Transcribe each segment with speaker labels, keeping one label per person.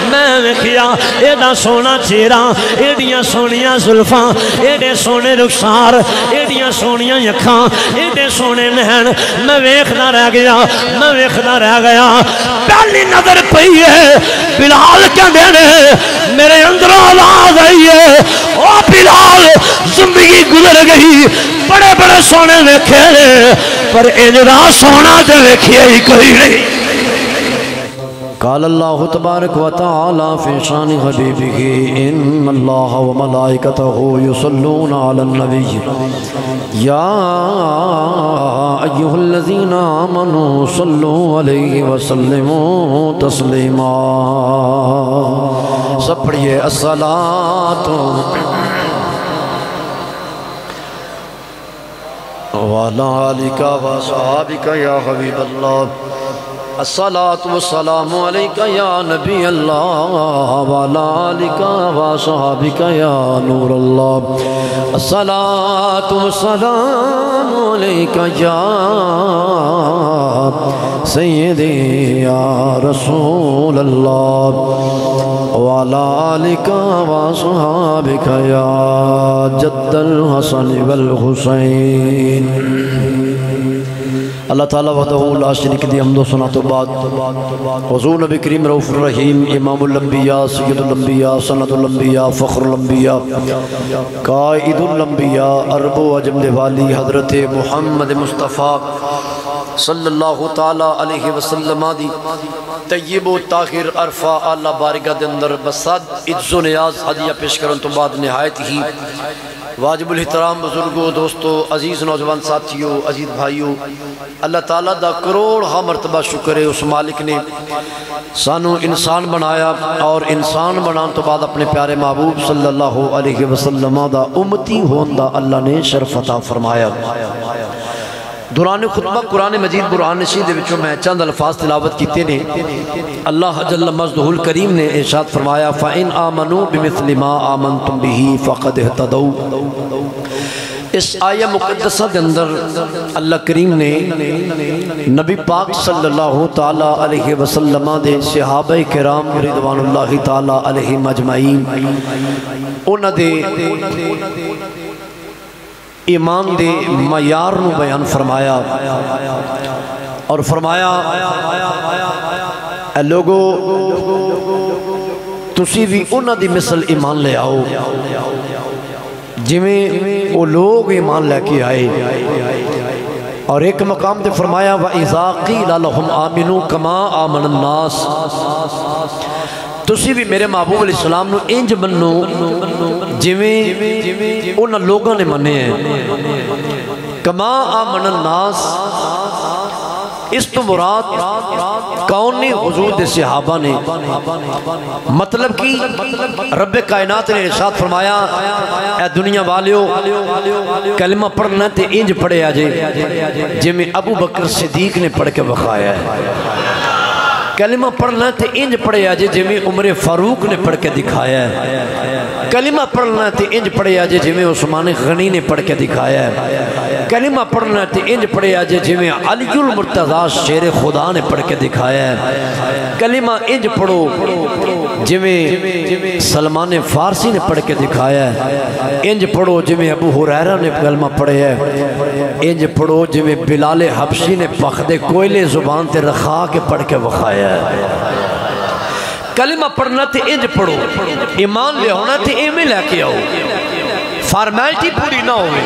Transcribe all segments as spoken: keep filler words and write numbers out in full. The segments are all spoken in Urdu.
Speaker 1: میں ویکھیا ایڈا سونا چہرہ ایڈیاں سونیاں زلفاں ایڈے سونے رخسار ایڈیاں سونیاں اکھاں ایڈے سونے نہن میں ویکھدا رہ گیا میں ویکھدا رہ گیا پہلی نظر پئی ہے بلال کہندے نے میرے اندر آواز آئی ہے او بلال زندگی گزر گئی بڑے بڑے سونے ویکھے پر انجا سونا تے ویکھیا ہی کوئی نہیں قال اللہ تبارک و تعالی فی شان حبیبہ ان اللہ و ملائکتہ یصلون علی النبی یا ایہا الذین آمنوا صلوا علیہ وسلموا تسلیما سب پڑھئے الصلاۃ وعلی آلک وصحابک یا حبیب اللہ الصلاة والسلام علیکہ یا نبی اللہ وعلی آلک وصحابک یا نور اللہ الصلاة والسلام علیکہ یا سیدی یا رسول اللہ وعلی آلک وصحابک یا جد الحسن والحسین اللہ تعالیٰ وحدہ لا شریک دی حمد و ثنا تو بعد حضور نبی کریم رؤوف الرحیم امام الانبیاء سید الانبیاء سند الانبیاء فخر الانبیاء قائد الانبیاء عرب و عجم والی حضرت محمد مصطفیٰ صلی اللہ تعالیٰ علیہ وسلم دی طیب و طاہر عرفہ اللہ بارگاہ دے اندر بساد عز و نیاز ہدیہ پیش کرن تو بعد نہایت ہی واجب الاحترام بزرگوں دوستوں عزیز نوجوان ساتھیوں عزیز بھائیوں اللہ تعالیٰ دا کروڑ ہاں مرتبہ شکر ہے اس مالک نے سانو انسان بنایا اور انسان بنان تو بعد اپنے پیارے محبوب صلی اللہ علیہ وسلم دا امتی ہون دا اللہ نے شرف عطا فرمایا دوران خطبہ قرآن مجید برہان نشید دے وچوں میں چند الفاظ تلاوت کیتے نے اللہ جل مجدہ الکریم نے ارشاد فرمایا فَإِنْ آمَنُوا بِمِثْلِ مَا آمَنْتُمْ بِهِ فَقَدْ اهْتَدَوْا اس آیہ مقدسہ دے اندر اللہ کریم نے نبی پاک صلی اللہ تعالیٰ علیہ وسلم دے صحابہ کرام رضوان اللہ تعالیٰ علیہ مجمعین انہ دے ایمان دے معیار نو بیان فرمایا اور فرمایا اے لوگو تسی بھی انہ دی مثل ایمان لے آؤ جویں وہ لوگ ایمان لے کے آئے اور ایک مقام دے فرمایا وَإِذَا قِيلَ لَهُمْ آمِنُوا كَمَا آمَنَ النَّاسِ تسی بھی میرے محبوب علیہ السلام نو انج منو جویں انہاں لوگاں نے منے ہیں کما آمن الناس اس تو مراد کون نے حضور دے صحابہ نے مطلب کی رب کائنات نے ارشاد فرمایا اے دنیا والیو کلمہ پڑھنا تے انج پڑھے آجے جویں ابو بکر صدیق نے پڑھ کے بخایا ہے کلمہ پڑھنا تے انج پڑھے آجے جویں عمر فاروق نے پڑھ کے دکھایا ہے کلمہ پڑھنا تے انج پڑھے آجے جویں عثمان غنی نے پڑھ کے دکھایا ہے کلمہ پڑھنا تے انج پڑھے آجے جویں علی المرتضیٰ شیر خدا نے پڑھ کے دکھایا ہے کلمہ انج پڑھو جویں سلمان فارسی نے پڑھ کے دکھایا ہے انج پڑھو جویں ابو ہریرہ نے کلمہ پڑھے ہے انج پڑھو جویں بلال حبشی نے پخدے کوئلے زبان تے رکھا کے پڑھ کے بخایا ہے کلمہ پڑھنا تے انج پڑھو ایمان لے ہونا تے ایمیں لے کے آؤ فارمیلٹی پوری نہ ہوئے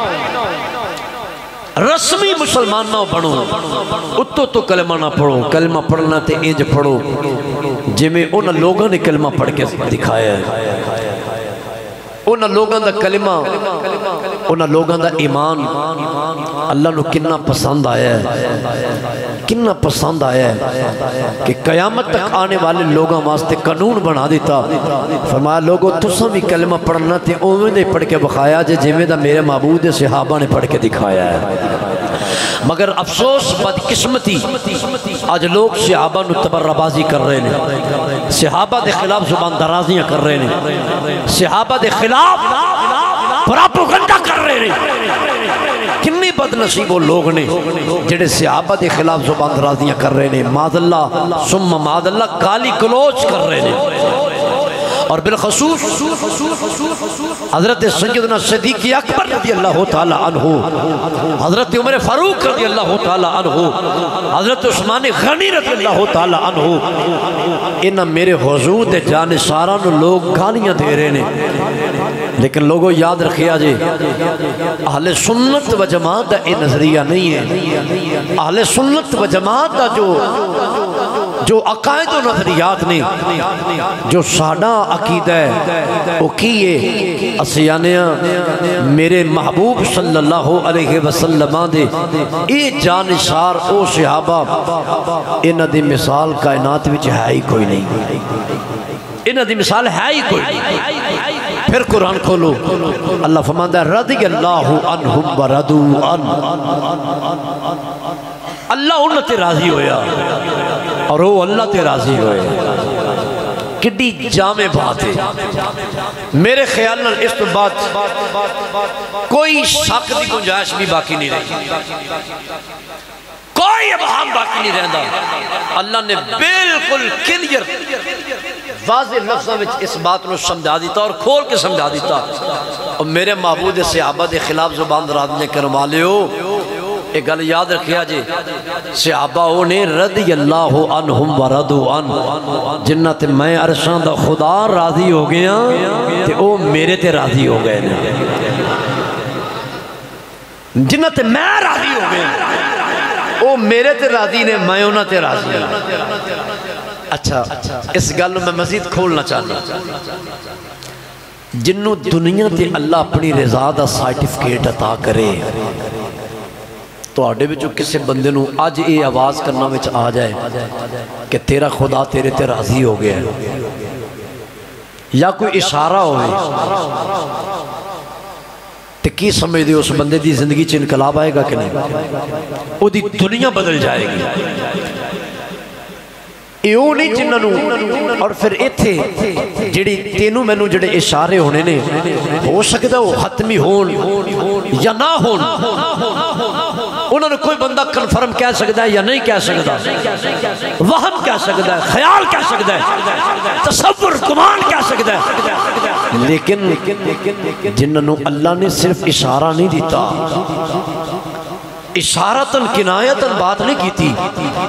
Speaker 1: رسمی مسلمان نہ بنو اتو تو کلمہ نہ پڑھو کلمہ پڑھنا تے انج پڑھو جویں ان لوگوں نے کلمہ پڑھ کے دکھایا ہے ان لوگوں دا کلمہ ان لوگوں دا ایمان اللہ نو کننا پسند آیا ہے کننا پسند آیا ہے کہ قیامت تک آنے والے لوگوں واسطے قانون بنا دیتا فرمایا لوگوں تساں بھی کلمہ پڑھنا تے اوویں دے پڑھ کے بخایا جے جویں دا میرے معبود صحابہ نے پڑھ کے دکھایا ہے مگر افسوس بدقسمتی آج لوگ صحابہ نو تبربازی کر رہے ہیں صحابہ دے خلاف زبان درازیاں کر رہے ہیں صحابہ دے خلاف پراپوگنڈا کر رہے ہیں کنی بد نصیب وہ لوگ نے جڑے صحابہ دے خلاف زبان درازیاں کر رہے ہیں، معاذ اللہ ثم معاذ اللہ گالی گلوچ کر رہے ہیں۔ اور بالخصوص حضرت سیدنا صدیق اکبر رضی اللہ تعالی عنہ، حضرت عمر فاروق رضی اللہ تعالی عنہ، حضرت عثمان غنی رضی اللہ تعالی عنہ، انہاں میرے حضور دے جانشاراں نوں لوگ گالیاں دے رہے ہیں، لیکن لوگوں یاد رکھیا جی اہل سنت و جماعت دا اے نظریہ نہیں ہے۔ اہل سنت و جماعت دا جو جو عقائد و نظریات نے، جو ساڈا عقیدہ ہے وہ کیے اسیانیاں میرے محبوب صلی اللہ علیہ وسلم دے اے جانشار او صحابہ، انہاں دی مثال کائنات وچ ہے ہی کوئی نہیں، انہاں دی مثال ہے ہی کوئی نہیں۔ پھر قرآن کھولو، اللہ فرماتا ہے رضی اللہ عنہم ورضوا عنہ، اللہ انہاں تے راضی ہویا اور وہ اللہ تے راضی ہوئے۔ کڈی جامع بات ہے، میرے خیال نال اس تو بعد کوئی شک دی گنجائش بھی باقی نہیں رہی، کوئی ابہام باقی نہیں رہندا۔ اللہ نے بالکل کلیئر واضح لفظوں میں اس بات کو سمجھا دیتا اور کھول کے سمجھا دیتا۔ اور میرے معبود صحابہ دے خلاف زبان درازیاں کرنے والے ہو، ایک گل یاد رکھیا جی، صحابہ نے رضی اللہ عنہم ورضوا عنہ، جنہ تے میں عرشاں دا خدا راضی ہو گیا تے او میرے تے راضی ہو گئے، جنہ تے میں راضی ہو گیا او میرے تے راضی نے، میں انہاں تے راضی ہوں۔ اچھا اس گل میں مزید کھولنا چاہنا، جنوں دنیا تے اللہ اپنی رضا دا سرٹیفکیٹ عطا کرے، تو آڈے بھی جو کسے بندے نو آج یہ آواز کرنا وچ آ جائے کہ تیرا خدا تیرے تے راضی ہو گیا ہے، یا کوئی اشارہ ہوئے، تو کی سمجھ دے اس بندے دی زندگی چ انقلاب آئے گا کہ نہیں؟ وہ دی دنیا بدل جائے گی۔ ایو نہیں جنہوں اور پھر ایتھے جڑی تینوں میں نو جڑے اشارے ہونے نے، ہو سکتا وہ حتمی ہون یا نہ ہون، انہوں نے کوئی بندہ کنفرم کہہ سکتا ہے یا نہیں کہہ سکتا، وہم کہہ سکتا ہے، خیال کہہ سکتا ہے، تصور گمان کہہ سکتا ہے، لیکن جنہوں اللہ نے صرف اشارہ نہیں دیتا، اشارتاً کنایتاً بات نہیں کی تھی،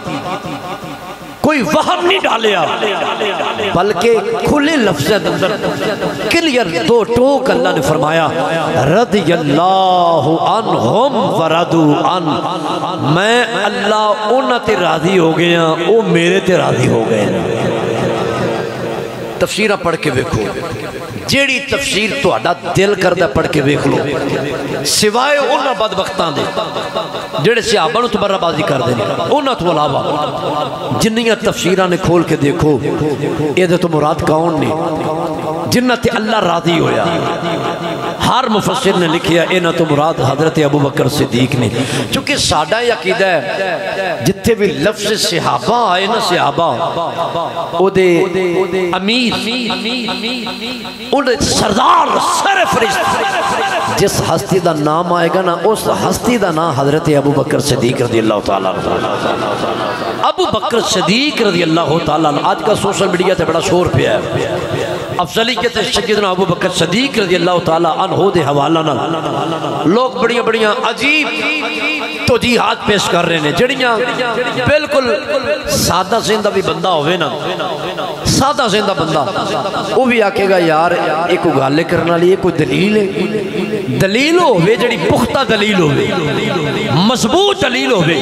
Speaker 1: کوئی وہم نہیں ڈالیا، بلکہ کھلے لفظ اندر کلیر دو ٹوک اللہ نے فرمایا رضی اللہ عنہم ورضوا عنہ، میں اللہ انہاں تے راضی ہو گیا، وہ میرے تے راضی ہو گئے۔ تفسیرہ پڑھ کے دیکھو، جیڑی تفسیر تو اڈا دل کردہ پڑھ کے دیکھ لو، سوائے انہاں بدبختاں دے جیڑے صحابہ نو تبرہ بازی کر دیں، انہاں تو علاوہ جنیاں تفسیرہ نے کھول کے دیکھو، یہ دے تو مراد کون نے جنہ تے اللہ راضی ہویا۔ ہر مفسر نے لکھیا انہاں تو مراد حضرت ابو بکر صدیق نے، چونکہ ساڈا یہ عقیدہ ہے جتھے بھی لفظ صحابہ آئے نا، صحابہ او دے امیر انہیں سردار سر فرشت جس ہستی دا نام آئے گا نا، اس ہستی دا نام حضرت ابو بکر صدیق رضی اللہ تعالیٰ ابو بکر صدیق رضی اللہ تعالیٰ۔ آج کا سوشل میڈیا تے بڑا شور پہ ہے، افضلیت سیدنا ابو بکر صدیق رضی اللہ تعالیٰ عنہ دے حوالہ نہ لوگ بڑیاں بڑیاں عجیب توجیحات پیش کر رہے ہیں، جڑیاں بالکل سادہ زندہ بھی بندہ ہوئے نا، سادہ زندہ بندہ وہ بھی آکے گا یار ایک گالے کرنا لیے کوئی دلیل ہے، دلیل ہوئے جڑی پختہ دلیل ہوئے، مضبوط دلیل ہوئے،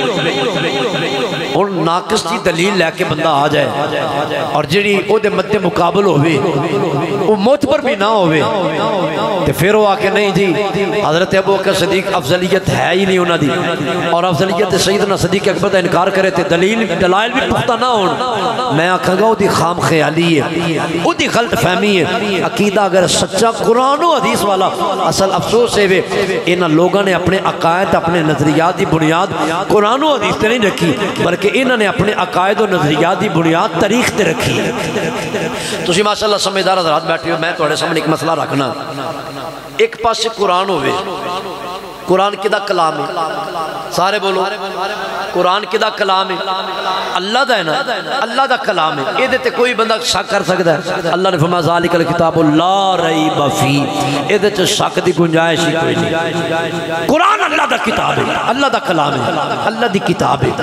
Speaker 1: اور ناقص کی دلیل لے کے بندہ آ جائے اور جڑی او دے مد مقابل ہوئے وہ معتبر بھی نہ ہوئے، تو پھر وہ آکے نہیں جی حضرت ابو بکر صدیق افضلیت ہے ہی نہیں انہاں دی، اور افضلیت سیدنا صدیق اکبر دا انکار کرے تھے، دلیل دلائل بھی پختہ نہ ہون، میں آکھاں گا وہ دی خام خیالی ہے، وہ دی غلط فہمی ہے۔ عقیدہ اگر سچا قرآن و حدیث والا، اصل افسوس ہے انہاں لوگاں نے اپنے عقائد اپنے نظریات دی بنیاد قرآن و حدیث تے نہیں رکھی، بلکہ انہاں نے اپنے عقائد و نظریات دی بنیاد تاریخ تے رکھی۔ تسی ماشاءاللہ سمجھدار حضرات بیٹھے ہو، میں تھوڑے سامنے ایک مسئلہ رکھنا، ایک پاس قرآن ہوئے قرآن کدا کلام ہے؟ سارے بولو قرآن کدا کلام ہے؟ اللہ دا ہے نا، اللہ دا کلام ہے، یہ دیتے کوئی بندہ شک کر سکتا ہے؟ اللہ نے فرمایا ذالک الکتاب لا ریب فیہ، یہ دیتے شک دی گنجائش ہی کوئی نہیں۔ قرآن اللہ دا کتاب ہے، اللہ دا کلام ہے، اللہ دی کتاب ہے۔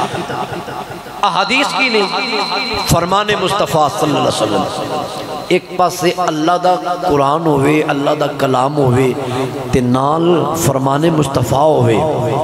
Speaker 1: احادیث کی نہیں، فرمان مصطفیٰ صلی اللہ علیہ وسلم۔ ایک پاس سے اللہ دا قرآن ہوئے، اللہ دا کلام ہوئے، تے نال فرمان مصطفیٰ ہوئے،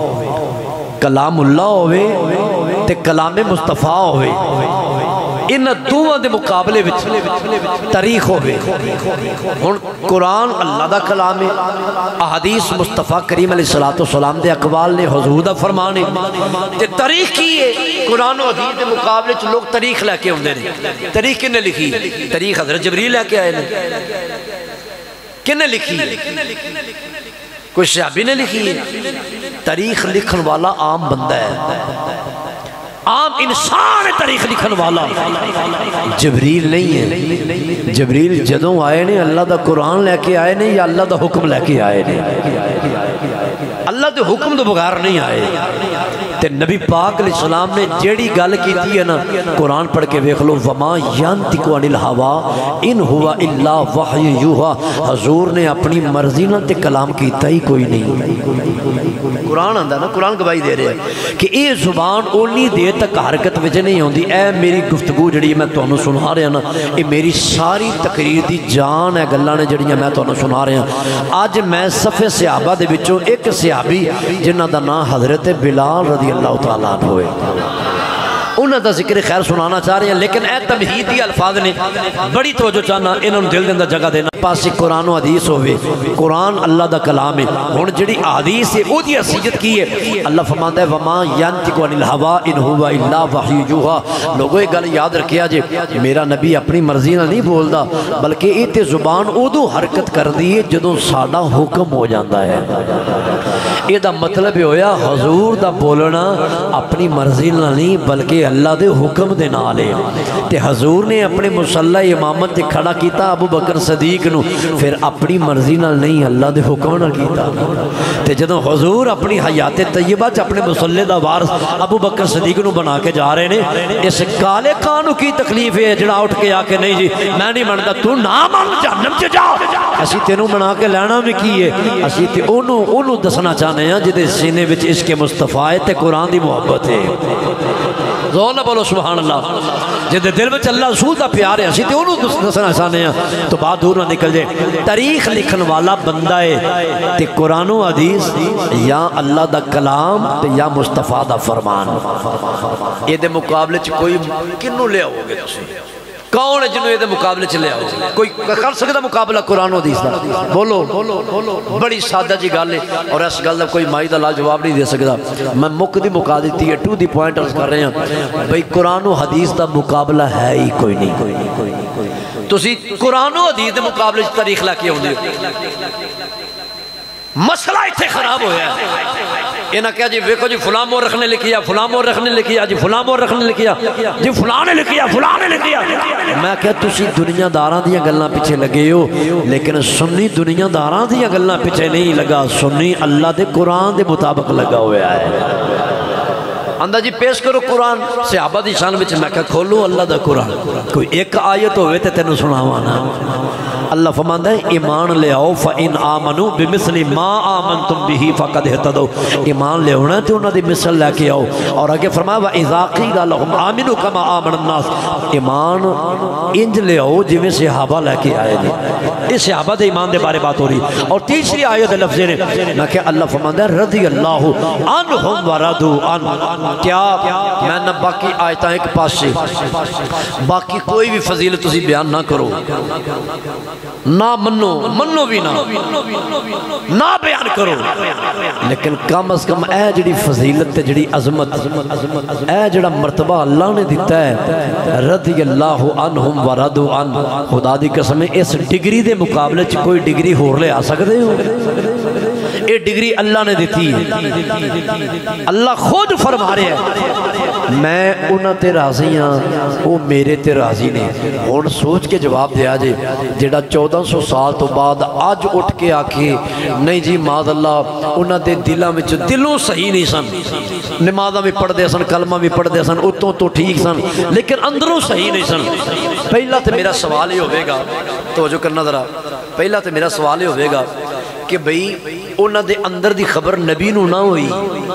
Speaker 1: کلام اللہ ہوئے تے کلام مصطفیٰ ہوئے، ان دوواں دے مقابلے وچ تاریخ ہوئے۔ ہن قرآن اللہ دا کلام ہے، احادیث مصطفیٰ کریم علیہ السلام دے اقوال نے، حضور دا فرمان ہے، تے تاریخ کی ہے؟ قرآن و حدیث دے مقابلے چ لوگ تاریخ لے کے ہوندے نے۔ تاریخ کنے لکھی؟ تاریخ حضرت جبریل لے کے آئے نے۔ کنے لکھی؟ کوئی صحابی نے لکھی ہے؟ تاریخ لکھن والا عام بندہ ہے، عام انسان تاریخ لکھن والا، جبریل نہیں ہے۔ جبریل جدوں آئے نے اللہ دا قرآن لے کے آئے نے یا اللہ دا حکم لے کے آئے نے؟ اللہ دے حکم دے بغیر نہیں آئے۔ تے نبی پاک علیہ السلام نے جیڑی گل کی تھی ہے نا، قرآن پڑھ کے دیکھ لو، وما ینطق عن الہوی ان ہوا الا وحی یوحی، حضور نے اپنی مرضی نہ تے کلام کیتا ہی کوئی نہیں۔ قرآن آندا نا، قرآن گواہی دے رہے ہیں کہ اے زبان اونی دیر تک حرکت وچ نہیں ہوندی۔ اے میری گفتگو جڑی میں تانوں سنا رہا نا، اے میری ساری تقریر دی جان ہے، گلاں نے جڑیاں میں تانوں سنا رہا ہاں۔ اج میں صفے صحابہ دے وچوں ایک صحابی جنہاں دا نام حضرت بلال رضی اللہ تعالیٰ عنہ ہوئے، انہاں دا ذکر خیر سنانا چاہ رہے ہیں، لیکن اے تمہیدی الفاظ نے بڑی توجہ چاہنا، انہوں نے دل دے اندر جگہ دینا۔ پاسی قرآن و حدیث ہوئے، قرآن اللہ دا کلام ہے، ہن جڑی حدیث ہے او دی حیثیت کی ہے؟ اللہ فرماتا ہے وما ینطق عن الہوی ان ہوا الا وحی یوحی۔ لوگوں یہ گل یاد رکھیا جے، میرا نبی اپنی مرضی نہ نہیں بولدا، بلکہ یہ تے زبان ادو حرکت کر دی ہے جدوں ساڈا حکم ہو جاندا ہے۔ یہ دا مطلب ہویا حضور دا بولنا اپنی مرضی نہ نہیں بلکہ اللہ دے حکم دے نال ہے۔ تے حضور نے اپنے مصلی امامت تے کھڑا کیتا ابو بکر صدیق نو، پھر اپنی مرضی نال نہیں اللہ دے حکم نال کیتا۔ تے جدوں حضور اپنی حیات طیبہ چ اپنے مصلی دا وارث ابو بکر صدیق نو بنا کے جا رہے نے، اس کالے کانو کی تکلیف ہے جڑا اٹھ کے آ کے نہیں جی میں نہیں منتا، تو نہ مان جہنم چ جا، اسی تینوں بنا کے لینا بھی کی ہے، اسی تے اونوں اونوں دسنا چاہنے ہیں جدے سینے وچ عشق مصطفیٰ تے قرآن دی محبت ہے۔ زور نہ بولو سبحان اللہ، جدے دل وچ اللہ رسول دا پیار ہے، اسی تے اونوں دسنا چاہنے ہیں، تو بات دور نہ نکل جائے۔ تاریخ لکھن والا بندہ ہے تے قرآن و حدیث یا اللہ دا کلام تے یا مصطفیٰ دا فرمان، یہ دے مقابلے چ کوئی کنوں لے آؤ گے تسی؟ کون ہے جنہوں یہ دے مقابلے چلے آؤ؟ کوئی کر سکتا مقابلہ قرآن و حدیث دا؟ بولو، بڑی سادہ جی گل ہے، اور اس گل دا کوئی مائی دا لاجواب نہیں دے سکتا۔ میں مک دی مکا دیتی ہے، ٹو دی پوائنٹ عرض کر رہے ہیں بھئی قرآن و حدیث دا مقابلہ ہے ہی کوئی نہیں۔ تسی قرآن و حدیث دے مقابلے چ تاریخ لے کے آؤندے ہو، مسئلہ اتنے خراب ہویا ہے۔ یہ نہ کہا جی ویکھو جی فلاں مورخ نے لکھیا، فلاں مورخ نے لکھیا، جی فلاں مورخ نے لکھیا، جی فلاں نے لکھیا، فلاں نے لکھیا۔ میں کہا تسی دنیا داراں دیاں گلاں پیچھے لگے ہو، لیکن سنی دنیا داراں دیاں گلاں پیچھے نہیں لگا، سنی اللہ دے قرآن دے مطابق لگا ہوا ہے۔ اندہ جی پیش کرو قرآن، صحابہ دی شان وچ میں کہا کھولو اللہ دا قرآن، کوئی ایک آیت ہوئے تے تینوں سناوانا۔ اللہ فرماتا ہے ایمان لے آؤ فَإِنْ آمَنُوا بِمِثْلِ مَا آمَنْتُمْ بِهِ فَقَدْ اهْتَدَوْا، ایمان لے ہونا تے انہاں دی مثل لے کے آؤ۔ اور آگے فرمایا وَإِذَا قِيلَ لَهُمْ آمِنُوا كَمَا آمَنَ النَّاسِ، ایمان انج لے آؤ جویں صحابہ لے کے آئے نے۔ اس صحابہ دے ایمان دے بارے بات ہو رہی۔ اور تیسری آیت لفظ نے میں کہ اللہ فرماتا ہے رضی اللہ عنہم ورضوا عنہ۔ کیا میں نہ باقی آیتاں ایک پاس سے باقی کوئی بھی فضیلت تسی بیان نہ کرو، نہ منو منو بھی نہ نہ بیان کرو، لیکن کم از کم اے جڑی فضیلت تے جڑی عظمت اے جڑا مرتبہ اللہ نے دیتا ہے رضی اللہ عنہم ورضوا عنہ، خدا دی قسم اس ڈگری دے مقابلے چ کوئی ڈگری ہور لے آ سکدے ہو؟ یہ ڈگری اللہ نے دیتی ہے۔ اللہ خود فرما رہے ہیں میں انہاں تے راضی ہاں وہ میرے تے راضی نے۔ ہن سوچ کے جواب دیا جے جیڑا چودہ سو سال تو بعد آج اٹھ کے آکھے نہیں جی معاذ اللہ انہاں دے دلاں وچ دلوں صحیح نہیں سن، نمازاں بھی پڑھ دے سن، کلمہ بھی پڑھ دے سن، اتوں تو ٹھیک سن لیکن اندروں صحیح نہیں سن۔ پہلا تے میرا سوال ہی ہوئے گا، توجہ کرنا ذرا، پہلا تے میرا سوال ہی ہوئے گا کہ بھئی انہاں دے اندر دی خبر نبی نو نہ ہوئی،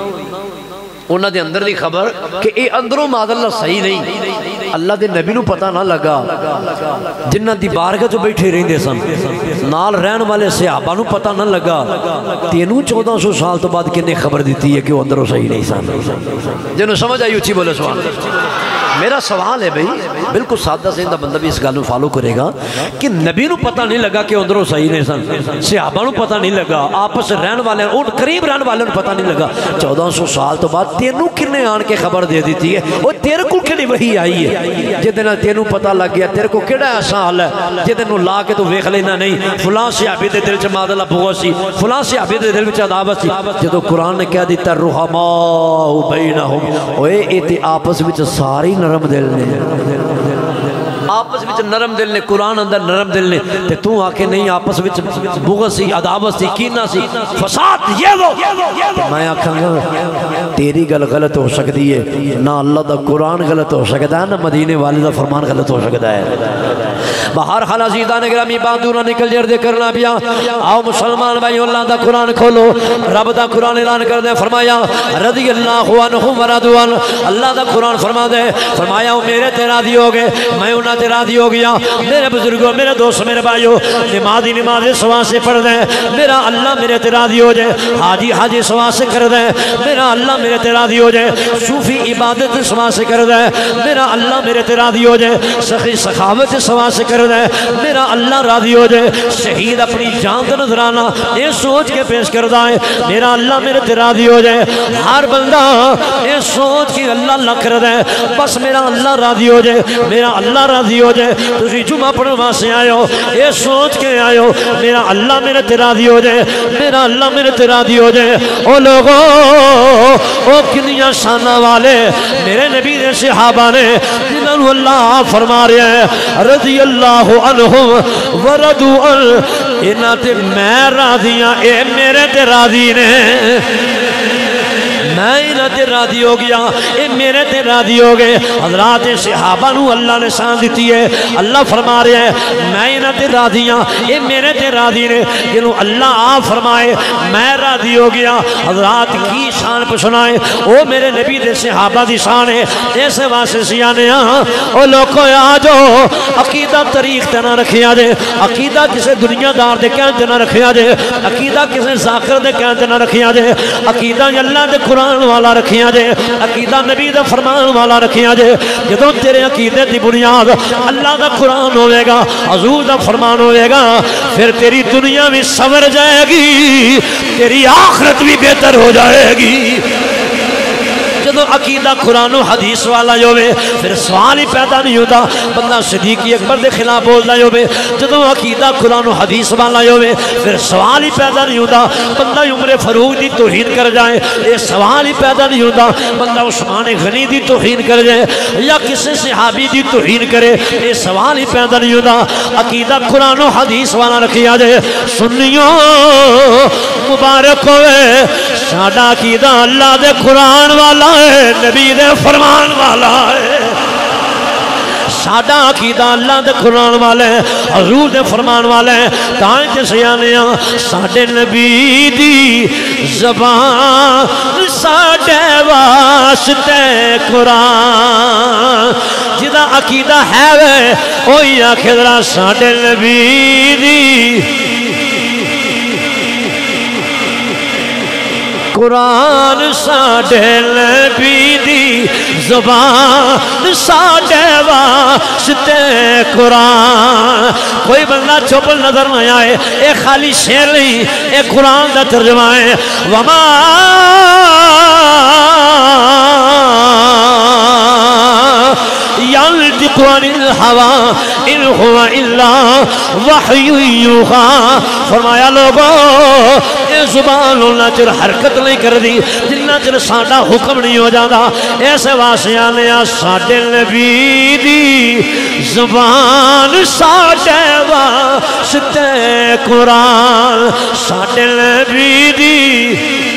Speaker 1: انہاں دے اندر دی خبر کہ اے اندروں معاذ اللہ صحیح نہیں، اللہ دے نبی نو پتہ نہ لگا، جنہ دی بارگاہ جو بیٹھے رہندے سن نال رہن والے صحابہ نو پتہ نہ لگا، تینوں چودہ سو سال تو بعد کنے خبر دیتی ہے کہ وہ اندروں صحیح نہیں سن۔ جنہوں سمجھ آئی اچھی بولے سوال۔ میرا سوال ہے بھئی بالکل سادہ زندہ بندہ بھی اس گل میں فالو کرے گا کہ نبی نو پتہ نہیں لگا کہ اندروں صحیح نہیں سن، صحابہ نو پتہ نہیں لگا، آپس رہن والے ان قریب رہن والے نو پتہ نہیں لگا، چودہ سو سال تو بعد تینوں کنے آن کے خبر دے دیتی ہے، وہ تیرے کو کنے وہی آئی ہے جدنا تینوں پتہ لگ گیا، تیرے کو کیڑا ایسا حال ہے جدنوں لا کے تو ویکھ لینا نہیں فلاں صحابی دے دل چ معاذ اللہ بغض سی، فلاں صحابی دے دل وچ عداوت سی، جدوں قرآن نے کہہ دیتا رحماء بینہم، اوے اے تے آپس وچ ساری نرم دل نے، آپس وچ نرم دل نے، قرآن اندر نرم دل نے، تے تو آکے نہیں آپس وچ بغض سی، عداوت سی، کینہ سی، فساد یہ وہ، میں آکھاں گا تیری گل غلط ہو سکتی ہے، نہ اللہ دا قرآن غلط ہو سکتا ہے، نہ مدینے والے دا فرمان غلط ہو سکتا ہے۔ بہر حال عزیزان گرامی بات دورہ نکل جر دے کرنا پیا، آؤ مسلمان بھائی اللہ دا قرآن کھولو، رب دا قرآن اعلان کر دے، فرمایا رضی اللہ عنہم ورضوان، اللہ دا قرآن فرما دے، فرمایا میرے تے راضی ہو گئے، میں انہاں تے راضی ہو گیا، میرے بزرگوں میرے دوست میرے بھائیوں، نمازی نماز سوا سے پڑھ دیں، میرا اللہ میرے تے راضی ہو جائے، حاجی حاجی سوا سے کر دیں، میرا اللہ میرے تے راضی ہو جائے، صوفی عبادت سوا سے کر دیں، میرا اللہ میرے تے راضی ہو جائے، سخی سخاوت سوا سے کر دیں، میرا اللہ راضی ہو جائے، شہید اپنی جان تے نظرانہ یہ سوچ کے پیش کر دائیں، میرا اللہ میرے تے راضی ہو جائے، ہر بندہ یہ سوچ کے اللہ اللہ کر دیں، بس میرا اللہ راضی ہو جائے، میرا اللہ راضی ہو جائے، تسی جمعہ پڑھنے واسطے آئے ہو، یہ سوچ کے آئے ہو میرا اللہ میرے تے راضی ہو جائے، میرا اللہ میرے تے راضی ہو جائے۔ او لوگوں او کنیاں شانہ والے میرے نبی دے صحابہ نے جنہوں اللہ فرما رہے ہیں رضی اللہ عنہم ورضوا عنہ، انہاں تے میں راضی ہاں اے میرے تے راضی نے، میں انہاں تے راضی ہو گیا اے میرے تے راضی ہو گئے۔ حضرات صحابہ نو اللہ نے شان دیتی ہے، اللہ فرما رہے ہیں میں انہاں تے راضی ہاں اے میرے تے راضی نے، جنہوں اللہ آپ فرمائے میں راضی ہو گیا۔ حضرات کی شان پہ سنائے او میرے نبی دے صحابہ دی شان ہے، ایسے واسے سیانے ہاں او لوگوں آجو عقیدہ طریق تے نہ رکھیا جے، عقیدہ کسے دنیا دار دے کہن تے نہ رکھیا جے، عقیدہ کسے ذاکر دے کہن تے نہ رکھیا جے، عقیدہ اللہ دے قرآن والا رکھیاں جے، عقیدہ نبی دا فرمان والا رکھیاں جے۔ جدوں تیرے عقیدے دی بنیاد اللہ دا قرآن ہوئے گا، حضور دا فرمان ہوئے گا، پھر تیری دنیا بھی سنور جائے گی، تیری آخرت بھی بہتر ہو جائے گی۔ جدو عقیدہ قرآن و حدیث والا ہوئے پھر سوال ہی پیدا نہیں ہوتا، بندہ صدیقی اکبر دے خلاف بولتا ہوئے، جدو عقیدہ قرآن و حدیث والا ہوئے پھر سوال ہی پیدا نہیں ہوتا، بندہ عمر فاروق دی توہین کر جائے، یہ سوال ہی پیدا نہیں ہوتا، بندہ عثمان غنی دی توہین کر جائے یا کسی صحابی دی توہین کرے، یہ سوال ہی پیدا نہیں ہوتا۔ عقیدہ قرآن و حدیث والا رکھیا جائے، سنیوں مبارک ہوئے ساڈا عقیدہ اللہ دے قرآن والا ہے، نبی دے فرمان والا ہے، ساڈا عقیدہ اللہ دے قرآن والا ہے، حضور دے فرمان والا ہے۔ تائیں تے سیانیاں ساڈے نبی دی زبان ساڈے واسطے قرآن، جدا عقیدہ ہے وے اوہی آکھے ذرا ساڈے نبی دی قرآن ساڈے نبی دی زبان ساڈے واسطے قرآن۔ کوئی بندہ چپ نظر نہ آئے، اے خالی شعر نہیں، اے قرآن دا ترجمہ ہے۔ وما ينطق عن الهوى إن هو إلا وحي يوحى فرمایا لوگو اے زبان اللہ چر حرکت نہیں کر دی جنہ چر ساڑا حکم نہیں ہو جانا ایسے واسیاں نے ساڑے نبی دی زبان ساڑے واسطے قرآن ساڑے نبی دی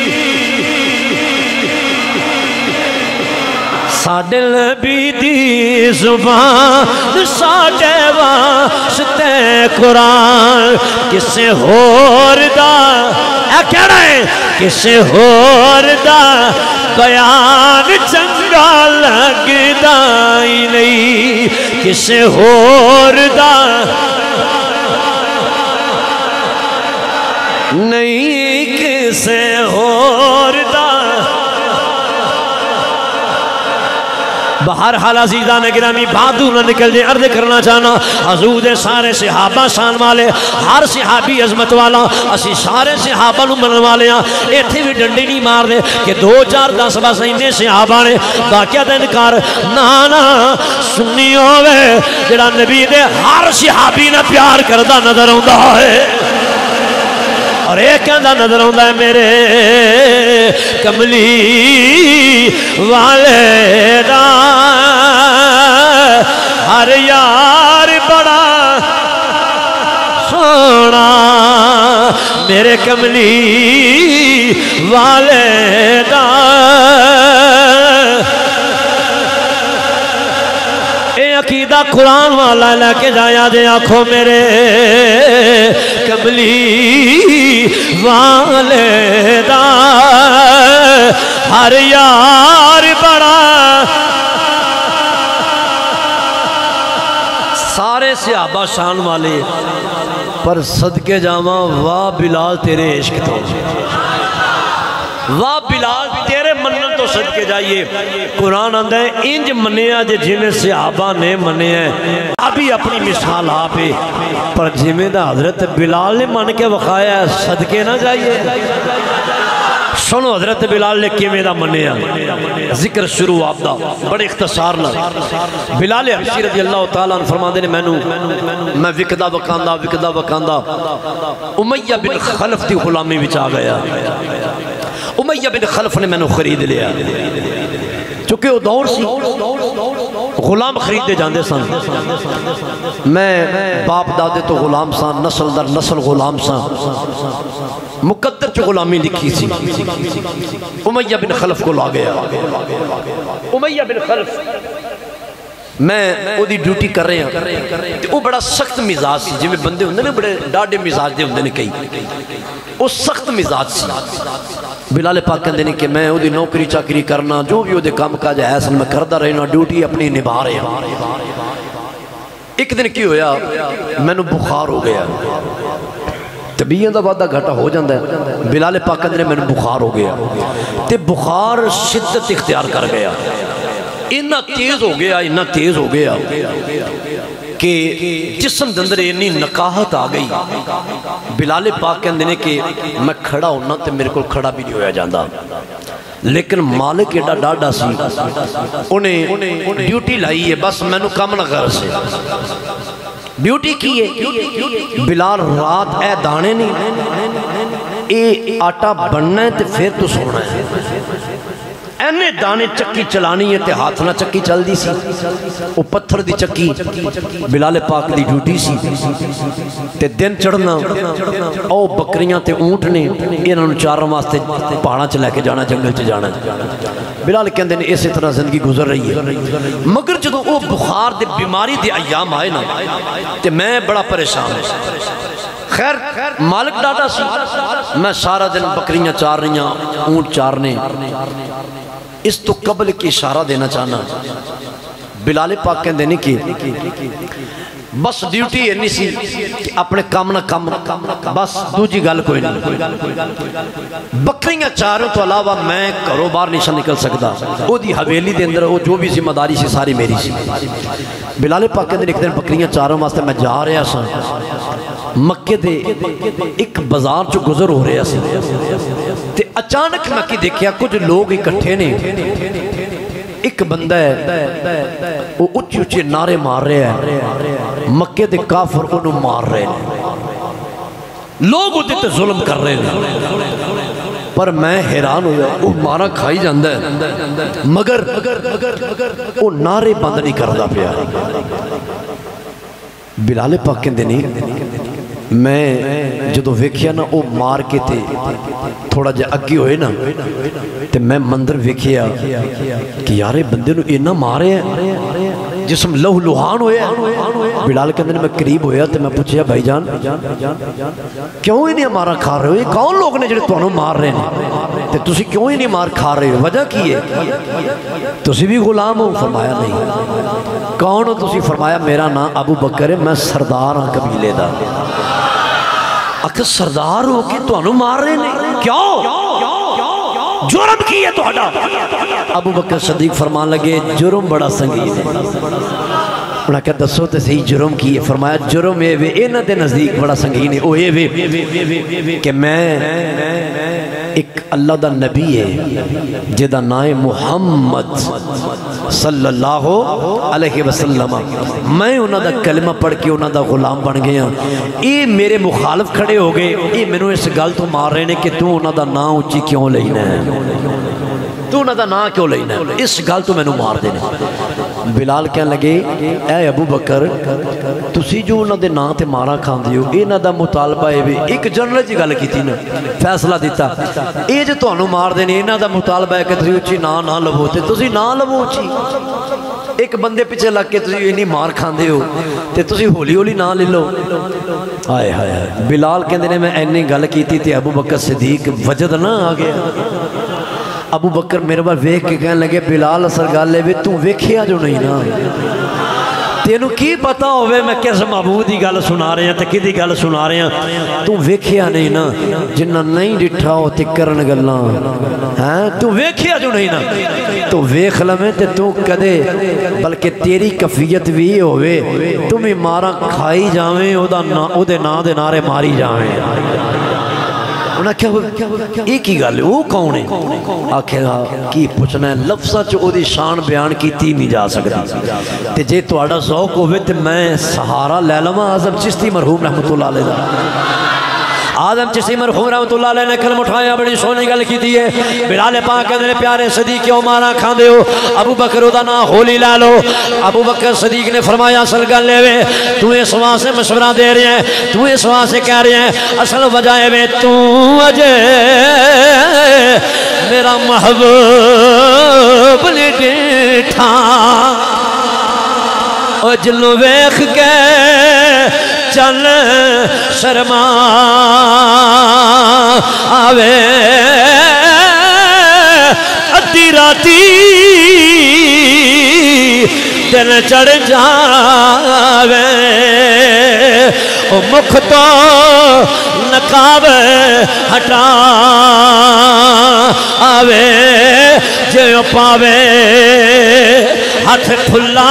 Speaker 1: ساڑے نبی دی زبان ساڑے واسطے قرآن کسے ہور دا اے کہہ رہے ہیں کسے ہور دا بیان چنگا لگدا ہی نہیں کسے ہور دا نہیں کسے ہور دا بہر حال عزیزان گرامی بہادر نہ نکل جائے عرض کرنا چاہنا حضور دے سارے صحابہ شان والے ہر صحابی عظمت والا اسی سارے صحابہ نو منن والے ہاں ایتھے بھی ڈنڈی نہیں مار دے کہ دو چار دس بس انہیں صحابہ نے باقیہ دے انکار نانا سنی ہوئے جڑا نبی دے ہر صحابی نہ پیار کردہ نظر ہوندہ ہے اور ایک کہندہ نظر ہوندہ ہے میرے کملی والے دا ہر یار بڑا سونا میرے کملی والے دا اے عقیدہ قرآن والا لے کے جایا دے آنکھوں میرے کملی والے دا ہر یار بڑا سارے صحابہ شان والے پر صدقے جامع واہ بلال تیرے عشق تو واہ بلال تیرے منن تو صدقے جائیے قرآن آندہ ہے انج منیا جے جنہیں صحابہ نے منیا ہے ابھی اپنی مثال آپے پر جمعہ دا حضرت بلال نے من کے وقایا ہے صدقے نہ جائیے سنو حضرت بلال نے کیمیں دا منیا ذکر شروع آپ دا بڑے اختصار نہ بلال حبشی رضی اللہ تعالیٰ عنہ فرما دینے مینو میں وکدہ وکاندہ وکدہ وکاندہ امیہ بن خلف دی غلامی بچا گیا امیہ بن خلف نے میں نے خرید لیا چونکہ وہ دور سی غلام خرید دے جاندے سن میں باپ دادے تو غلام سان نسل در نسل غلام سان مقدر چو غلامی لکھی سی امیہ بن خلف کو لا گیا امیہ بن خلف میں وہ دی ڈیوٹی کر رہے ہیں وہ بڑا سخت مزاج سی جی میں بندے ہوندے نے بڑے ڈاڑے مزاج دے ہوندے نے کئی وہ سخت مزاج سی بلال پاک کہندے نے کہ میں وہ دی نوکری چاکری کرنا جو بھی وہ دے کام کاج ہے سن میں کردہ رہنا ڈیوٹی اپنی نبھا رہے ہیں ایک دن کی ہویا میں نو بخار ہو گیا طبیعت دا وعدہ گھٹا ہو جاندہ ہے بلال پاک کہندے نے میں نو بخار ہو گیا تے بخار شدت اختیار کر گیا اتنا تیز ہو گیا اتنا تیز ہو گیا کہ جسم دندر اتنی نقاہت آ گئی بلال پاک کہندے نے کہ میں کھڑا ہونا تے میرے کو کھڑا بھی نہیں ہویا جاندہ لیکن مالک ایڈا ڈاڈا سی انہیں ڈیوٹی لائی ہے بس میں نو کم نہ غیر سے ڈیوٹی کی ہے بلال رات اے دانے نہیں اے آٹا بننا ہے تے پھر تو سونا ہے اینے دانے چکی چلانی ہے تے ہاتھ نہ چکی چل دی سی وہ پتھر دی چکی بلال پاک دی ڈیوٹی سی تے دن چڑھنا او بکریاں تے اونٹ نے انہوں نے چار واسطے پہاڑاں چلے کے جانا جنگل چ جانا بلال کہندے نے اسی طرح زندگی گزر رہی ہے مگر جدوں او بخار دے بیماری دے ایام آئے نا تے میں بڑا پریشان ہوں خیر مالک ڈاٹا سی میں سارا دن بکریاں چار رہی ہیں اونٹ چارنے اس تو قبل کی اشارہ دینا چاہنا بلال پاک کہندے نہیں کی بس ڈیوٹی ہے نہیں سی کہ اپنے کام نہ کام بس دو جی گل کوئی نہیں بکریاں چاروں تو علاوہ میں گھروں باہر نہیں نکل سکتا وہ دی حویلی دے اندر وہ جو بھی ذمہ داری سی ساری میری سی بلال پاک کہندے ایک دن بکریاں چاروں واسطے میں جا رہا سا مکے دے ایک بازار چو گزر ہو رہا سی تے اچانک میں کی دیکھیا کچھ لوگ اکٹھے نے ایک بندہ ہے وہ اچھی اچھی نعرے مار رہے ہیں مکے دے کافر انہوں مار رہے ہیں لوگ ادھے تے ظلم کر رہے ہیں پر میں حیران ہویا وہ مارا کھائی جاندہ ہے مگر وہ نعرے بند نہیں کردہ پیا بلال پاک کہندے نہیں میں جدو ویکھیا نا وہ مار کے تھے تھوڑا جا اگی ہوئے نا تے میں مندر ویکھیا کہ یارے بندے نو اینا مارے ہیں جسم لہو لوہان ہوئے ہیں بلال کے اندر میں قریب ہویا تے میں پوچھیا بھائی جان کیوں ہی نہیں ہمارا کھا رہے ہو یہ کون لوگ نے جڑے تانوں مار رہے ہیں تے تسی کیوں ہی نہیں مار کھا رہے ہو وجہ کی ہے تسی بھی غلام ہو فرمایا نہیں کون ہو تسی فرمایا میرا نام ابو بکر ہے میں سردار ہاں قبیلے دا اکھر سردار ہو کے تانوں مار رہے ہیں کیوں جرم کی ہے تو ہٹا ابو بکر صدیق فرمان لگے جرم بڑا سنگین ہے انہاں کہا دسو تے صحیح جرم کی ہے فرمایا جرم اے وے اینا دے نزدیک بڑا سنگین ہے او اے وے کہ میں ایک اللہ دا نبی ہے جدہ نائے محمد صلی اللہ علیہ وسلم میں انہاں دا کلمہ پڑھ کے انہاں دا غلام بن گیا اے میرے مخالف کھڑے ہو گئے اے میں نے اس گل تو مار رہے ہیں کہ تو انہاں دا نام اچھی کیوں لینا ہے تو انہاں دا نام کیوں لینا ہے اس گل تو میں نے مار دینا بلال کہنے لگے اے ابو بکر تسی جو انہاں دے نام تے مارا کھان دیو انہاں دا مطالبہ ہے بھی ایک جنرل جی گل کی تھی نا فیصلہ دیتا اے جو تو انہوں مار دینے انہاں دا مطالبہ ہے کہ تسی اچھی نا نا لبو تے تسی نا لبو اچھی ایک بندے پیچھے لگ کے تسی انہی مار کھان دیو تے تسی ہولی ہولی نا لے لو آئے آئے بلال کہندے نے میں اینی گل کی تھی تے ابو بکر صدیق وجد نہ آگیا ابو بکر میرے بار ویک کے کہنے لگے بلال اثر گال لے بھی تو ویکھیا جو نہیں نا تینوں کی پتا ہوئے میں کس معبود دی گل سنا رہے ہیں تکی دی گل سنا رہے ہیں تو ویکھیا نہیں نا جنہ نہیں ڈٹھا ہو تکرن گلنا تو ویکھیا جو نہیں نا تو ویکھ لمیں تے تو کدے بلکہ تیری کفیت بھی ہوئے تمہیں مارا کھائی جاویں او دے نا دے نارے ماری جاویں انہاں کیا ایک ہی گل ہے وہ کون ہے آکھے گا کی پوچھنا ہے لفظہ چو او دی شان بیان کی تی نہیں جا سکتی تے جے تو آڑا ذوق ہوئے تے میں سہارا لے لما اعظم چشتی مرحوم رحمت اللہ علیہ آدم چشتی مرحوم رحمت اللہ علیہ نے کلم اٹھایا بڑی سونی گل کی دی ہے بلال پاک اندر پیارے صدیق کیوں مارا کھان دے ہو ابو بکر دا نا ہولی لے لو ابو بکر صدیق نے فرمایا اصل گل لے وے تو اس وہاں سے مشورہ دے رہے ہیں تو اس وہاں سے کہہ رہے ہیں اصل وجہ ہے وے تو اجے میرا محبوب نے ڈیٹھا اور جلو ویخ کے چل شرما آوے ادھی راتی دل چڑھ جاوے او مکھ تو نقاب ہٹا آوے جو پاوے ہاتھ پھلا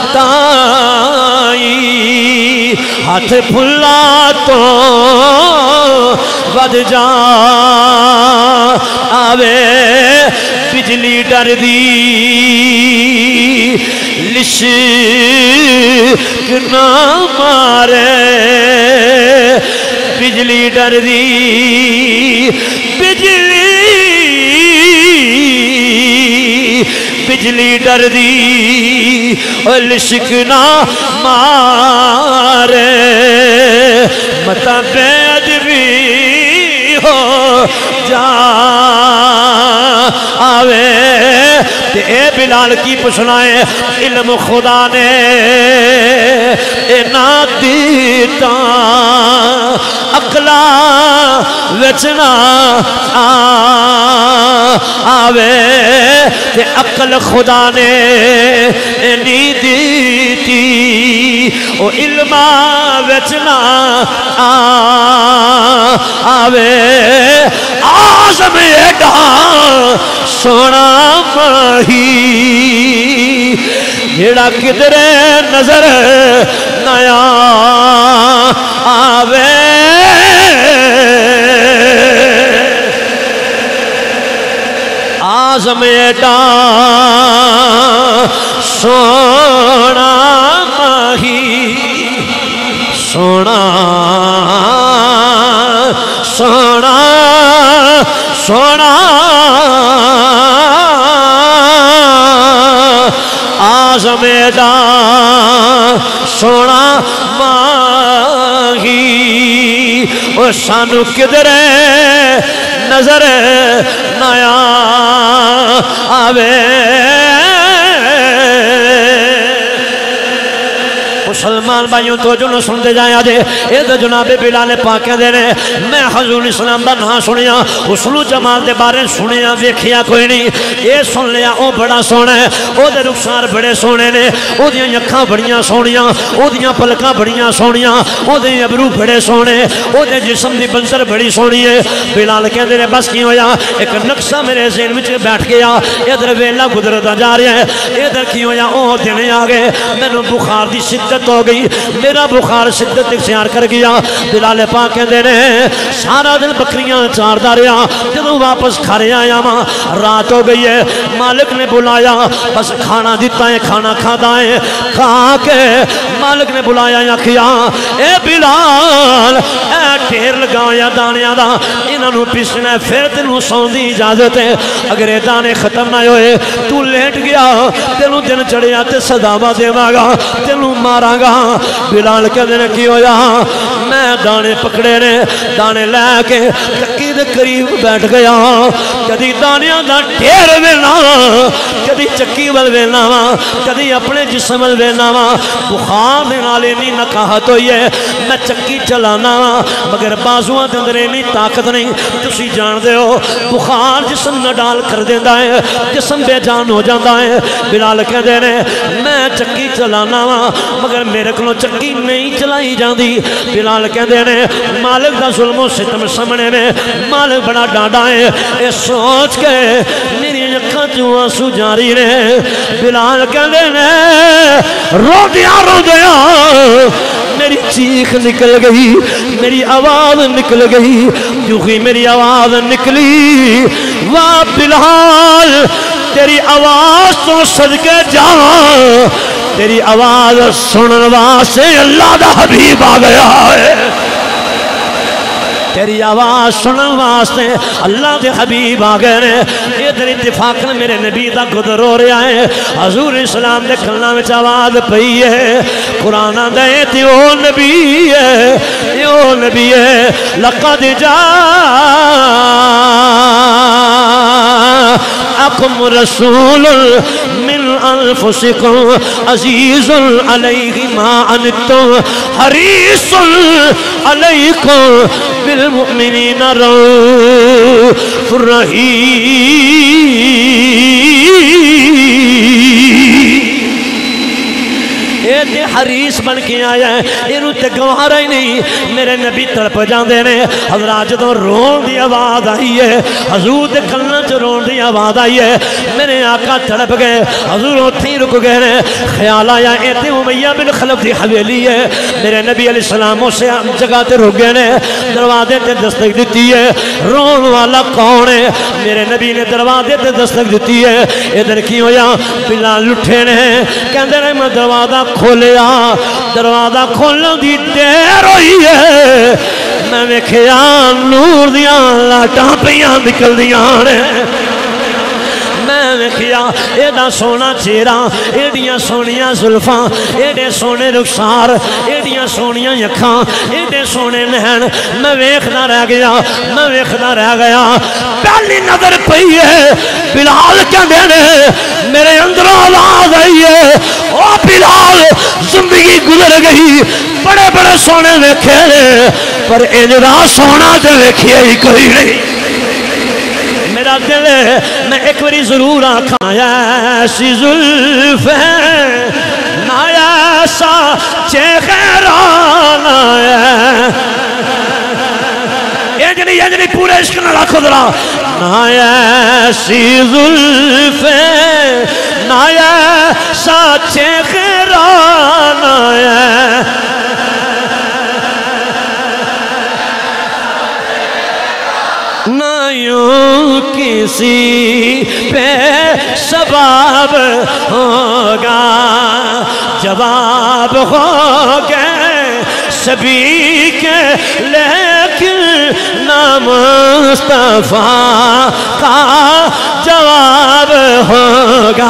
Speaker 1: تائی ہاتھ پھلا تو ود جا آوے بجلی ڈر دی لشک نہ مارے بجلی ڈر دی بجلی بجلی ڈر دی لشک نہ مارے متا بے ادبی ہو جا آوے تے اے بلال کی پوچھنائے علم خدا نے اے نا دیتا اقلا وچنا آوے تے عقل خدا نے اے نی دیتی او علم وچنا آوے آزم ایڈا سونا ماہی جیڑا کدھر نظر نیا آوے آزم ایڈا سونا ماہی سونا سونا آزم دا سونا ماہی او سانو کدھر نظر نیا آوے مسلمان بھائیوں تو جو نہ سنتے جائیں آجے اے دا جناب بلال پاک دے رہے میں حضور اسلام دا نہ سنیا حسن و جمال دے بارے سنیا ویکھیا کوئی نہیں اے سن لیا او بڑا سونا ہے او دے رخسار بڑے سونے نے او دیاں یکھاں بڑیاں سونیاں او دیاں پلکاں بڑیاں سونیاں او دے ابرو بڑے سونے او دے جسم دی بنسر بڑی سونی ہے بلال کہہ دے رہے بس کی ہویا ایک نقصہ میرے ذہن وچ بیٹھ گیا ادھر ویلا گزرتا جا رہا ہے ادھر کی ہویا او دن آ گئے مینوں بخار دی شدت ہو گئی میرا بخار شدت اختیار کر گیا بلال پاک کہندے نے سارا دن بکریاں چاردا رہیا جدوں واپس گھر آیا ماں رات ہو گئی ہے مالک نے بلایا بس کھانا دیتا ہے کھانا کھادا ہے کھا کے مالک نے بلایا یا کیا اے بلال اے ڈھیر لگایا دانیاں دا انہاں نوں پیسنا پھر تینوں سون دی اجازت ہے اگر یہ دانے ختم نہ ہوئے تو لیٹ گیا تینوں دن چڑھیا تے صداوا دیواں گا تینوں ماراں گا بلال کہندے نے کی ہویا میں دانے پکڑے نے دانے لے کے چکی دے قریب بیٹھ گیا کدی دانیاں دا ڈھیر وینا کدی چکی ول وینا کدی اپنے جسم ول وینا بخار دے نال اتنی نکاہت ہوئی ہے میں چکی چلانا مگر بازواں دے اندر اتنی طاقت نہیں تسی جان دے ہو بخار جسم نہ ڈال کر دیندا ہے جسم بے جان ہو جاندا ہے بلال کہندے نے میں چکی چلانا مگر میرے کو چکی نہیں چلائی جاندی بلال کہندے نے مالک دا ظلم و ستم سامنے نے مالک بڑا ڈانڈا ہے اے سوچ کے میری اکھاں چوں آنسو جاری نے بلال کہندے نے رو دیا رو دیا میری چیخ نکل گئی میری آواز نکل گئی کیونکہ میری آواز نکلی واہ بلال تیری آواز تو صدقے جاواں تیری آواز سنن واسطے اللہ دا حبیب آ گیا ہے تیری آواز سنن واسطے اللہ دے حبیب آ گئے نے یہ در اتفاقاً میرے نبی دا گدر ہو رہا ہے حضور اسلام دے کھلنا میں آواز پئی ہے قرآن دے تے او نبی ہے او نبی ہے لقد جا اکم رسول من انفسکم عزیز علیہ ما انتم حریص علیکم بالمؤمنین رؤوف الرحیم یہ حریص بن کے آیا ہے انہوں تے گوارا ہی نہیں میرے نبی تڑپ جاندے نے حضرات جدوں رون دی آواز آئی ہے حضور دے کلنا چ رون دی آواز آئی ہے میرے آقا تڑپ گئے حضور اتھے ہی رک گئے نے خیال آیا اے تے امیہ بن خلف دی حویلی ہے میرے نبی علیہ السلام اسے جگہ تے رک گئے نے دروازے تے دستک دیتی ہے رون والا کون ہے میرے نبی نے دروازے تے دستک دیتی ہے ادھر کی ہویا بلال اٹھے نے کہندے نے میں دروازہ کھولیا دروازہ کھولن دی دیر ہوئی ہے میں ویکھیا نور دیاں لاٹاں پیاں نکل دیاں نے میں ویکھیا ایڈا سونا چہرہ ایڈیاں سونیاں زلفاں ایڈے سونے رخسار ایڈیاں سونیاں اکھاں ایڈے سونے نہن میں ویکھدا رہ گیا میں ویکھدا رہ گیا پہلی نظر پئی ہے بلال کہندے نے میرے اندر آواز آئی ہے او بلال زندگی گزر گئی بڑے بڑے سونے ویکھے پر انجدا سونا تے ویکھیا ہی کوئی نہیں میرا دل میں ایک باری ضرور آکھاں ایسی زلف ہے نہ ایسا چہرہ نہ یہ جنی یہ جنی پورے عشق نہ رکھو ذرا نہ ایسی زلف ہے نہ ایسا چہرہ نہ نہ یوں کسی پہ سباب ہوگا جواب ہوگا سبھی کے لیکن
Speaker 2: لیکن نام مصطفیٰ کا جواب ہوگا۔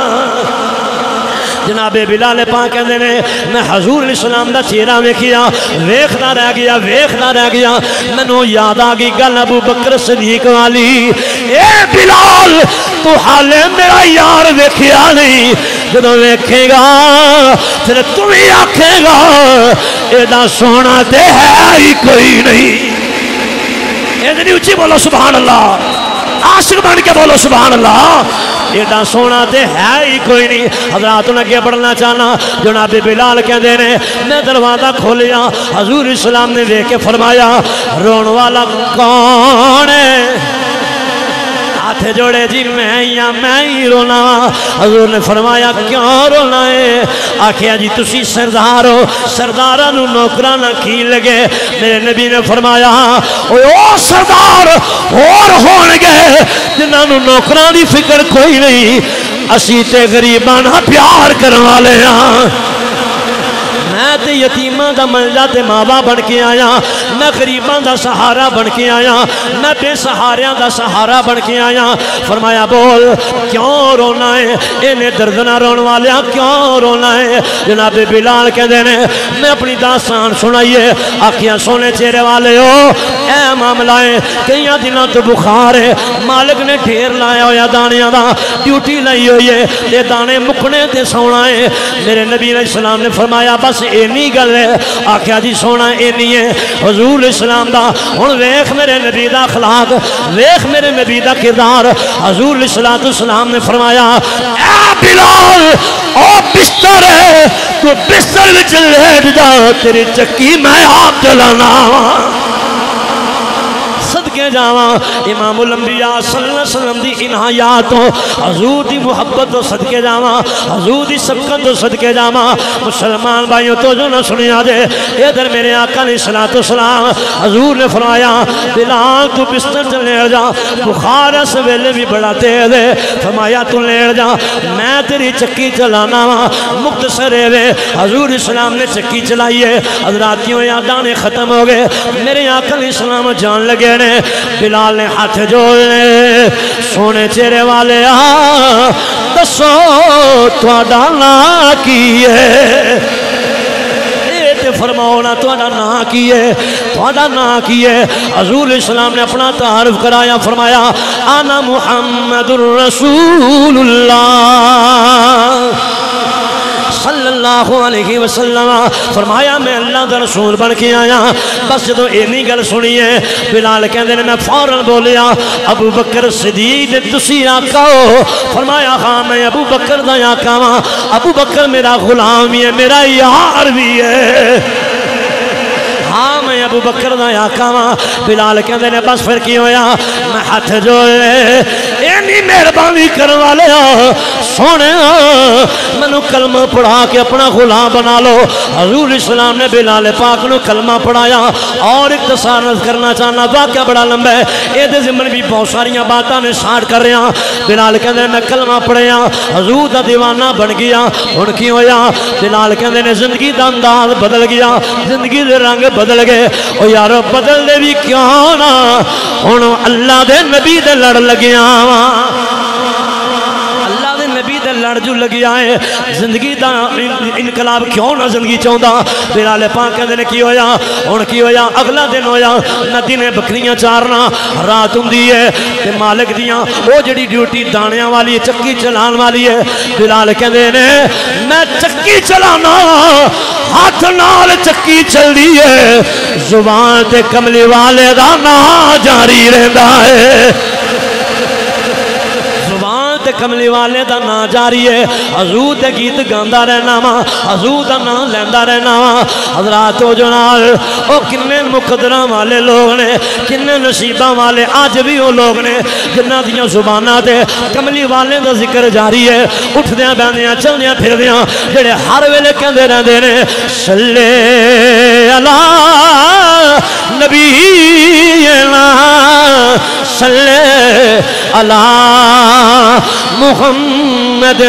Speaker 2: جناب بلال پاک کہندے نے میں حضور علیہ السلام دا چہرہ ویکھیا، ویکھدا رہ گیا ویکھدا رہ گیا مینوں یاد آ گئی گل ابو بکر صدیق والی، اے بلال تو حالے میرا یار ویکھیا نہیں، جدوں ویکھے گا پھر تو بھی آکھے گا ایڈا سونا تے ہے ہی کوئی نہیں۔ اتنی اچھی بولو سبحان اللہ، عاشق بن کے بولو سبحان اللہ، ایڈا سونا تے ہے ہی کوئی نہیں۔ حضرات نے اگے بڑھنا چاہنا، جناب بلال کہندے نے میں دروازہ کھولیا، حضور اسلام نے دیکھ کے فرمایا رون والا کون ہے؟ ہاتھ جوڑے جی میں یا میں ہی رونا۔ حضور نے فرمایا کیوں رونا ہے؟ آکھیا جی تسی سردار ہو، سرداراں نو نوکراں نہ کی لگے۔ میرے نبی نے فرمایا او سردار اور ہون گے جنہاں نو نوکراں دی فکر کوئی نہیں، اسی تے غریباں نہ پیار کرن والے ہاں۔ میں تے یتیماں دا منجا تے ماوا بن کے آیا، میں غریباں دا سہارا بن کے آیا، میں بے سہاریاں دا سہارا بن کے آیا۔ فرمایا بول کیوں رونا ہے؟ انہیں درد نہ رون والیاں کیوں رونا ہے؟ جناب بلال کہندے نے میں اپنی داستان سنائیے۔ آکھیاں سونے چہرے والے ہو اے معاملہ ہے کئی دنوں تو بخار ہے، مالک نے ڈھیر لایا ہویا دانیاں دا، ڈیوٹی لائی ہوئی ہے، یہ دانے مکنے تے سونا ہے۔ میرے نبی علیہ السلام نے فرمایا بس اینی گل ہے۔ آکھیا جی سونا اینی ہے حضور اسلام دا، ہن ویکھ میرے نبی دا اخلاق، ویکھ میرے نبی دا کردار۔ حضور السلام نے فرمایا اے بلال او بستر ہے تو بستر وچ لیٹ جا، تیری چکی میں آپ جلانا۔ صدقے جاواں امام الانبیاء صلی اللہ علیہ وسلم دی انہایاتوں، حضور دی محبت تو صدقے جاواں، حضور دی سبقت تو صدقے جاواں۔ مسلمان بھائیوں تو جو نہ سنیا جے ادھر میرے آقا علیہ السلام حضور نے فرمایا بلال تو بستر چ لیٹ جا، بخار اس ویلے بھی بڑا تیز ہے۔ فرمایا تو لیٹ جا میں تیری چکی چلانا وا۔ مختصر ہے حضور اسلام نے چکی چلائی ہے، حضراتیوں یادانے ختم ہو گئے۔ میرے آقا علیہ السلام جان لگے نے، بلال نے ہاتھ جوڑے سونے چہرے والے آ دسو تہاڈا نام کی ہے؟ فرماؤ نا تہاڈا نام کی ہے؟ تہاڈا نام کی ہے؟ حضور اسلام نے اپنا تعارف کرایا، فرمایا انا محمد الرسول اللہ صلی اللہ علیہ وسلم۔ فرمایا میں اللہ دا رسول بن کے آیا۔ بس جدو اینی گل سنی ہے بلال کہندے نے میں فوراً بولیا ابو بکر صدیق تسی آقا ہو؟ فرمایا ہاں میں ابو بکر دا آقا ہاں، ابو بکر میرا غلام بھی ہے میرا یار بھی ہے، ہاں میں ابو بکر دا آقا ہاں۔ بلال کہندے نے بس پھر کی ہویا؟ میں ہاتھ جوڑے اینی مہربانی کرنے والے سونے منو کلمہ پڑھا کے اپنا غلام بنا لو۔ حضور اسلام نے بلال پاک نو کلمہ پڑھایا۔ اور ایک تصارف کرنا چاہنا واقعہ بڑا لمبا ہے، اے دے ضمن بھی بہت ساریاں باتاں نے ساٹھ کر رہے ہیں۔ بلال کہندے میں کلمہ پڑھیا حضور دا دیوانہ بن گیا۔ ہن کی ہویا؟ بلال کہندے نے زندگی دا انداز بدل گیا، زندگی دے رنگ بدل گئے۔ او یارو بدل دے بھی کیوں نہ ہن اللہ دے نبی دے لڑ لگیا وا، اللہ دے نبی دے لڑ جو لگیا ہے۔ زندگی دا انقلاب کیوں نہ زندگی چاہتا؟ بلال پاک کہندے نے کی ہویا؟ ہن کی ہویا؟ اگلا دن ہویا نہ دن بکریاں چارنا رات ہوندی ہے تے مالک دیاں او جڑی ڈیوٹی دانیاں والی چکی چلان والی ہے۔ بلال کہندے نے میں چکی چلانا، ہاتھ نال چکی چل دی ہے، زبان تے کملی والے دا نام جاری رہندا ہے، زبان تے کملی والے دا نام جاری ہے۔ حضور دے گیت گاندا رہنا وا، حضور دا نام لیندا رہنا وا۔ حضرات او جنال او کنے مقدراں والے لوگ نے، کنے نصیباں والے آج بھی او لوگ نے جنہاں دیاں زباناں تے کملی والے دا ذکر جاری ہے، اٹھدیاں بیندیاں چلدیاں پھردیاں جڑے ہر ویلے کہندے رہندے نے صلی علی نبینا صلی علی محمد محمد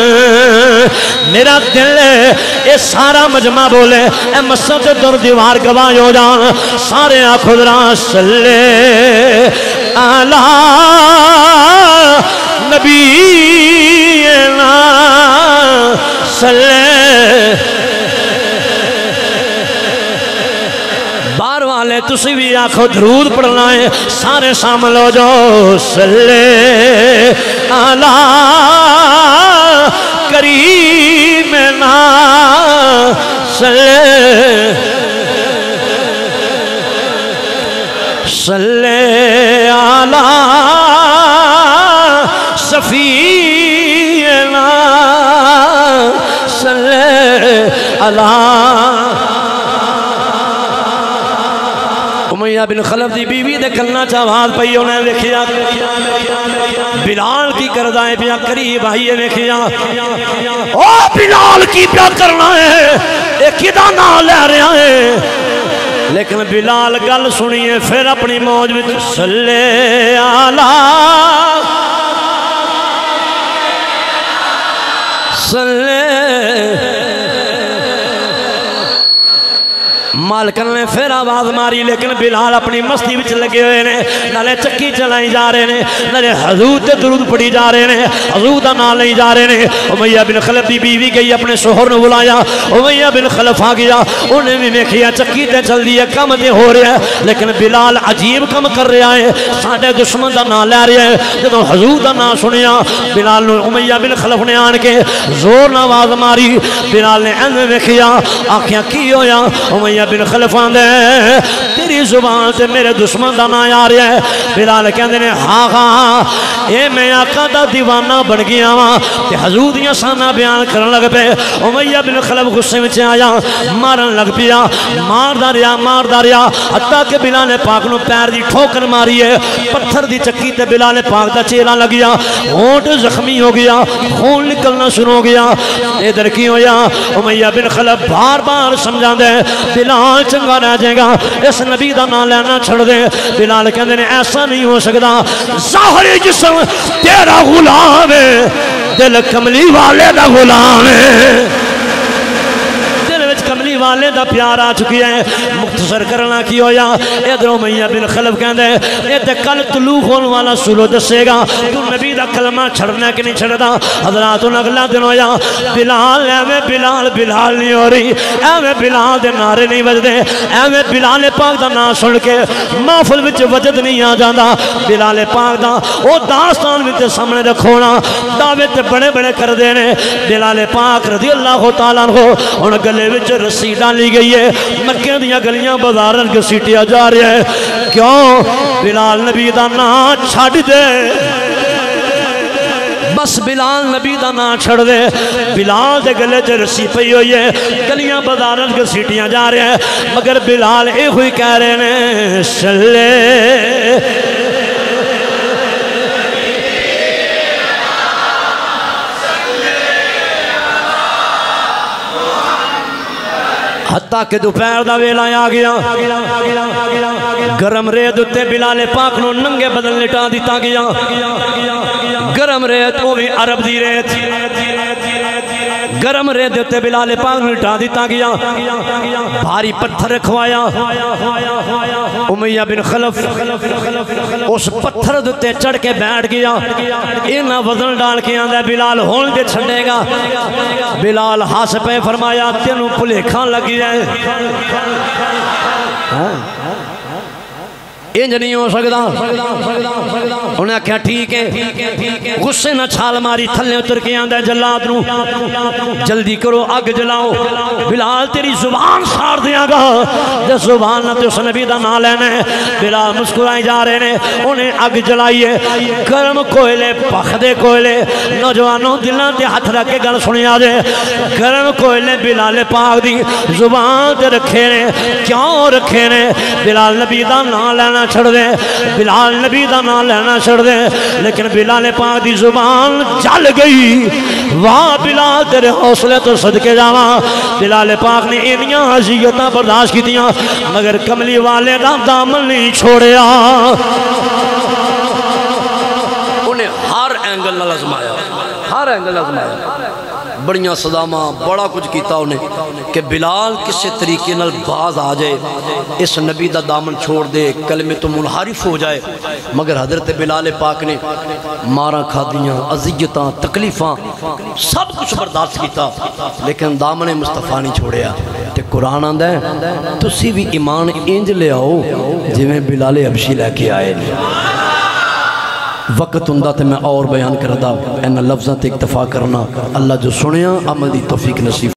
Speaker 2: میرا دل اے سارا مجمع بولے اے مسجد در دیوار گواہ ہو جان سارے آنکھوں ذرا صلی علی نبینا صلی بار والے تسی بھی آنکھو درود پڑھنا ہے سارے شامل ہو جاؤ صلی علی کریمنا صلی صلی علی صفینا صلی علی امیہ بن خلف دی بیوی دے کلنا چاہواد پئی انہیں ویکھیا بلال کی کردائیں پیا قریب آئیے ویکھیا او بلال کی پیا کرنا ہے ایک ہی دانا لے رہا ہے لیکن بلال گل سنیے پھر اپنی موج وچ صلی علی صلی مالکن نے پھر آواز ماری لیکن بلال اپنی مستی وچ لگے ہوئے نے نالے چکی چلائی جا رہے نے نالے حضور تے درود پڑھی جا رہے نے حضور دا نام لئی جا رہے نے امیہ بن خلف دی بیوی گئی اپنے شوہر نے بلایا امیہ بن خلف آ گیا انہیں بھی ویکھیا چکی تے چل دی ہے کم تے ہو رہا ہے لیکن بلال عجیب کم کر رہا ہے ساڈے دشمن دا نام لے رہا ہے جدوں حضور دا نام سنیا بلال نے امیہ بن خلف نے آن کے زور نہ آواز ماری بلال نے این ویکھیا آنکھیاں کی ہویا امیہ بن خلفان دے تیری زبان سے میرے دشمن دا نا آ رہا ہے بلال کہندے نے ہاں ہاں اے میں آقا دا دیوانہ بن گیا ہاں تے حضور دیاں سانا بیان کرن لگ پے امیہ بن خلف غصے میں آیا مارن لگ پیا مار دا ریا مار دا ریا حتیٰ کہ بلال پاک نو پیر دی ٹھوکر ماری ہے پتھر دی چکی تے بلال پاک دا چیلا لگ گیا ہونٹ زخمی ہو گیا خون نکلنا شروع ہو گیا ادھر کی ہویا امیہ بن خلف بار بار سمجھا دے بلال چنگا رہ جائے گا اس نبی دا نام لینا چھڑ دے بلال کہندے نے ایسا نہیں ہو سکتا ظاہری جسم تیرا غلام ہے دل کملی والے دا غلام ہے کملی والے دا پیار آ چکی ہے مختصر کرنا کی ہویا ادھر امیہ بن خلف کہندے اے تے کل طلوع ہون والا سورو دسے گا تو نبی دا کلمہ چھڑنا کہ نہیں چھڑدا حضرات اگلا دن ہویا بلال ایویں بلال بلال نہیں ہو رہی ایویں بلال دے نعرے نہیں بجدے ایویں بلال پاک دا نام سن کے محفل وچ وجد نہیں آ جاندا بلال پاک دا او داستان وچ سامنے رکھونا دعوے تے بڑے بڑے کر دینے بلال پاک رضی اللہ تعالیٰ عنہ ان گلے وچ رسی ڈالی گئی ہے مکہ دیاں گلیاں بازارن کے سیٹیا جا رہے ہیں کیوں بلال نبی دا نام چھڑ دے بس بلال نبی دا نام چھڑ دے بلال دے گلے چ رسی پئی ہوئی ہے گلیاں بازارن کے سیٹیاں جا رہے ہیں مگر بلال اے ہوئی کہہ رہے ہیں صلی حتیٰ کہ دوپہر دا ویلا آ گیا گرم ریت اتے بلال پاک نو ننگے بدن لٹا دیتا گیا گرم ریت وہ بھی عرب دی ریت گرم ریت اتے بلال پاک نو لٹا دیتا گیا بھاری پتھر رکھوایا امیہ بن خلف اس پتھر دتے چڑھ کے بیٹھ گیا اینا وزن ڈال کے آندہ بلال ہون دے چھڑے گا بلال ہاس پہ فرمایا تینوں پلے کھان لگی جائے انج نہیں ہو سکتا انہیں کہا ٹھیک ہے غصے نہ چھال ماری تھلے اتر کے آندہ جلاد نو جلدی کرو آگ جلاؤ بلال تیری زبان سار دیا گا جس زبان نہ تو اس نبی دا نہ لینا ہے بلال مسکرائی جا رہے ہیں انہیں آگ جلائیے گرم کوئلے پخدے کوئلے نوجوانوں دلان تے ہاتھ رکھ کے گل سنی آجے گرم کوئلے بلال پاک دی زبان تے رکھے نے کیوں رکھے نے بلال نبی دا نہ لینا چھڑ دے بلال نبی دا نام لینا چھڑ دے لیکن بلال پاک دی زبان جل گئی واہ بلال تیرے حوصلے تو صدقے جاواں بلال پاک نے انیاں عذیتاں برداشت کی تیاں مگر کملی والے دا دامن نہیں چھوڑیا انہیں ہر اینگل نہ لازم آیا
Speaker 1: ہر اینگل آزمایا بڑیاں صدامہ بڑا کچھ کیتا انہیں کہ بلال کسے طریقے نال باز آ جائے اس نبی دا دامن چھوڑ دے کلمے تو منحرف ہو جائے مگر حضرت بلال پاک نے مارا کھا دیاں عذیتاں تکلیفاں سب کچھ برداشت کیتا لیکن دامن مصطفیٰ نہیں چھوڑیا تے قرآن آندہ ہے تسی بھی ایمان انج لے آؤ جی میں بلال حبشی لے کے آئے وقت ہندہ تے میں اور بیان کردہ این لفظاں تے اکتفا کرنا اللہ جو سنیا عمل دی توفیق نصیب